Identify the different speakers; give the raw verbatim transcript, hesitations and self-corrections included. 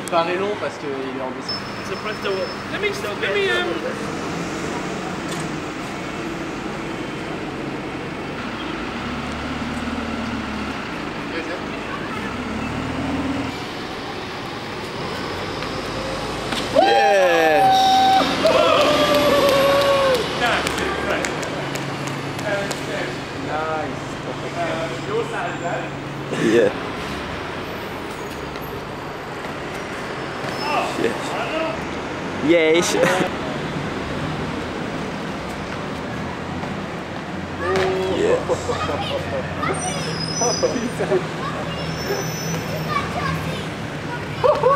Speaker 1: paraît long parce qu'il est en descente.
Speaker 2: So press the wall. Let me, let me, um...
Speaker 3: Yes!
Speaker 1: Nice.
Speaker 2: Your side, Dad.
Speaker 3: Yeah.
Speaker 2: Oh,
Speaker 3: Yes.
Speaker 2: yes.
Speaker 3: Yes.